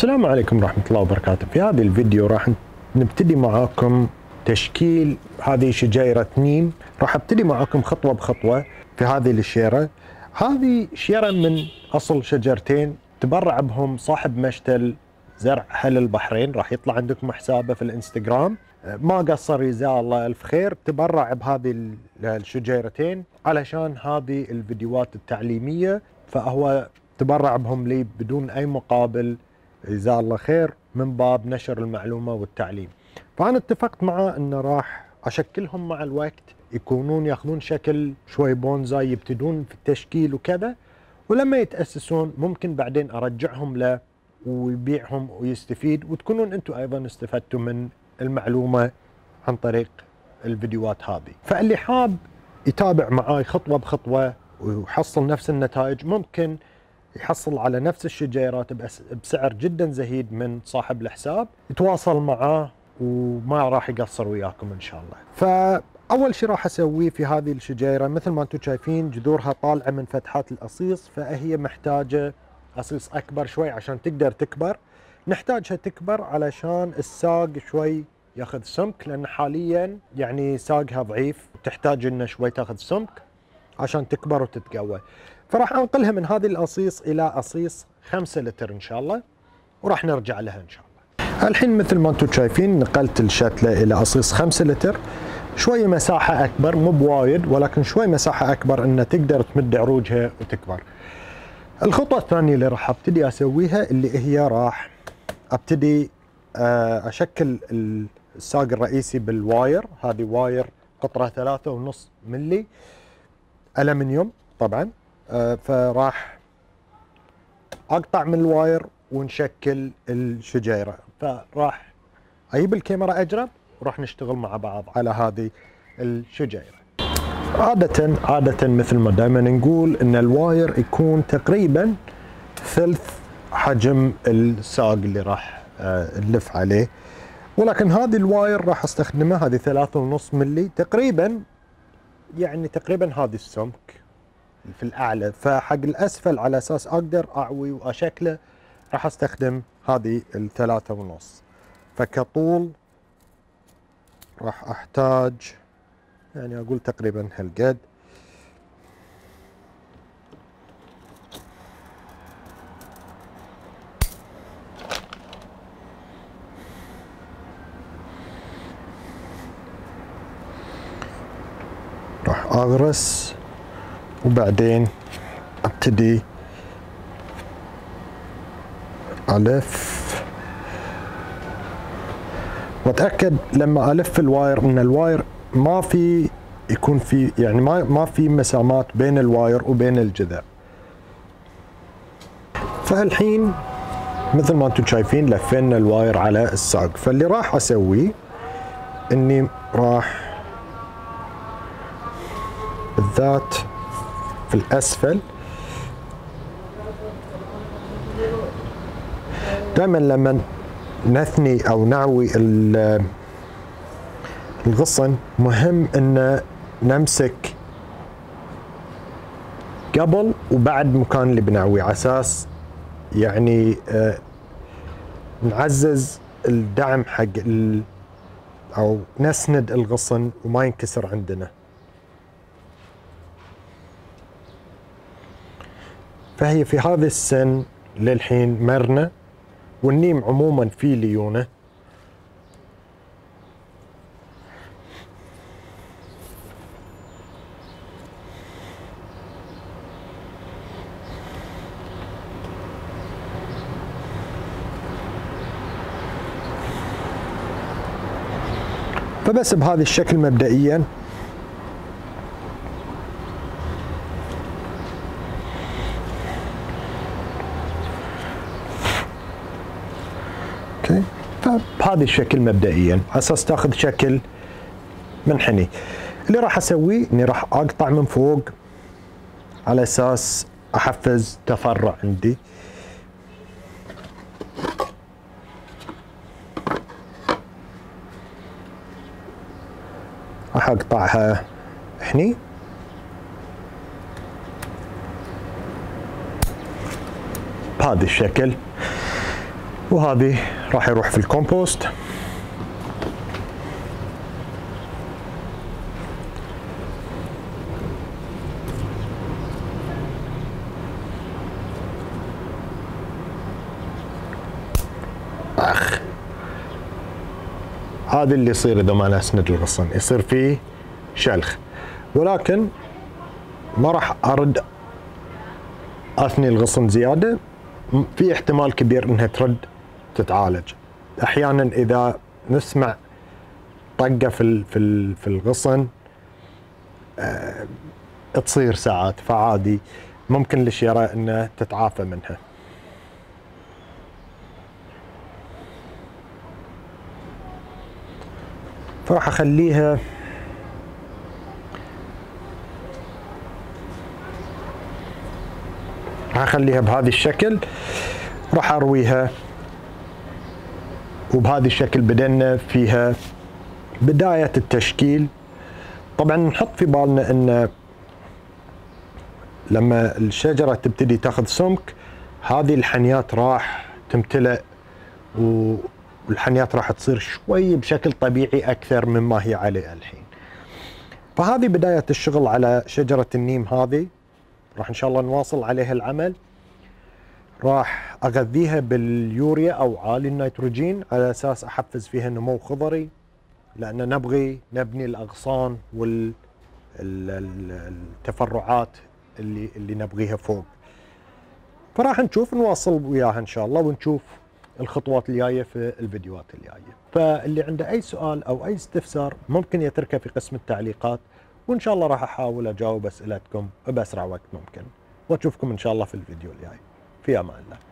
السلام عليكم ورحمة الله وبركاته. في هذا الفيديو راح نبتدي معاكم تشكيل هذه شجيرة نيم. راح ابتدي معاكم خطوة بخطوة في هذه الشيرة. هذه شيرة من أصل شجرتين تبرع بهم صاحب مشتل زرع أهل البحرين، راح يطلع عندكم حسابه في الانستغرام. ما قصر جزاه الله ألف خير، تبرع بهذه الشجيرتين علشان هذه الفيديوهات التعليمية، فهو تبرع بهم لي بدون أي مقابل جزاه الله خير من باب نشر المعلومة والتعليم. فأنا اتفقت معاه أنه راح أشكلهم مع الوقت يكونون ياخذون شكل شوي بونزاي، يبتدون في التشكيل وكذا، ولما يتأسسون ممكن بعدين أرجعهم له ويبيعهم ويستفيد، وتكونون أنتم أيضا استفدتوا من المعلومة عن طريق الفيديوهات هذه. فاللي حاب يتابع معاي خطوة بخطوة ويحصل نفس النتائج، ممكن يحصل على نفس الشجيرات بسعر جدا زهيد من صاحب الحساب. يتواصل معاه وما راح يقصر وياكم ان شاء الله. فاول شيء راح اسويه في هذه الشجيره، مثل ما انتم شايفين جذورها طالعه من فتحات القصيص، فهي محتاجه قصيص اكبر شوي عشان تقدر تكبر. نحتاجها تكبر علشان الساق شوي ياخذ سمك، لان حاليا يعني ساقها ضعيف، تحتاج انه شوي تاخذ سمك عشان تكبر وتتقوى. فراح انقلها من هذه القصيص الى قصيص 5 لتر ان شاء الله، وراح نرجع لها ان شاء الله. الحين مثل ما انتم شايفين نقلت الشتله الى قصيص 5 لتر، شويه مساحه اكبر، مو بوايد ولكن شوي مساحه اكبر انها تقدر تمد عروجها وتكبر. الخطوه الثانيه اللي راح ابتدي اسويها اللي هي راح ابتدي اشكل الساق الرئيسي بالواير. هذه واير قطره 3.5 ملي ألمنيوم طبعا. فراح اقطع من الواير ونشكل الشجيره. فراح اجيب الكاميرا اجرب وراح نشتغل مع بعض على هذه الشجيره. عاده مثل ما دائما نقول ان الواير يكون تقريبا ثلث حجم الساق اللي راح نلف عليه، ولكن هذه الواير راح استخدمها، هذه 3.5 ملي تقريبا، يعني تقريبا هذه السمك في الاعلى. فحق الاسفل على اساس اقدر اعوي واشكله راح استخدم هذه 3.5. فكطول راح احتاج يعني اقول تقريبا هالقد. راح اغرس وبعدين ابتدي الف، واتاكد لما الف الواير ان الواير ما في يكون في يعني ما في مسامات بين الواير وبين الجذع. فالحين مثل ما انتم شايفين لفينا الواير على الساق. فاللي راح اسويه اني راح بالذات في الأسفل دائما لما نثني أو نعوي الغصن مهم أن نمسك قبل وبعد مكان اللي بنعويه، على أساس يعني نعزز الدعم حق أو نسند الغصن وما ينكسر عندنا. فهي في هذا السن للحين مرنة، والنيم عموما فيه ليونة. فبس بهذا الشكل مبدئيا. فبهذا الشكل مبدئيا على اساس تاخذ شكل منحني. اللي راح اسويه اني راح اقطع من فوق على اساس احفز تفرع عندي. راح اقطعها هني بهذا الشكل. وهذه راح يروح في الكومبوست. هذا اللي يصير اذا ما نسند الغصن، يصير فيه شلخ، ولكن ما راح ارد اثني الغصن زياده، في احتمال كبير انها ترد تتعالج. احيانا اذا نسمع طقه في الغصن تصير ساعات، فعادي ممكن الشيره انها تتعافى منها. فراح اخليها بهذا الشكل، راح ارويها وبهذا الشكل. بدنا فيها بداية التشكيل. طبعا نحط في بالنا ان لما الشجرة تبتدي تاخذ سمك، هذه الحنيات راح تمتلئ والحنيات راح تصير شوي بشكل طبيعي اكثر مما هي عليه الحين. فهذه بداية الشغل على شجرة النيم هذه، راح ان شاء الله نواصل عليها العمل. راح اغذيها باليوريا او عالي النيتروجين على اساس احفز فيها نمو خضري، لان نبغي نبني الاغصان والتفرعات اللي نبغيها فوق. فراح نشوف نواصل وياها ان شاء الله، ونشوف الخطوات الجايه في الفيديوهات الجايه. فاللي عنده اي سؤال او اي استفسار ممكن يتركه في قسم التعليقات، وان شاء الله راح احاول اجاوب اسئلتكم باسرع وقت ممكن. واشوفكم ان شاء الله في الفيديو الجاي. في امان الله.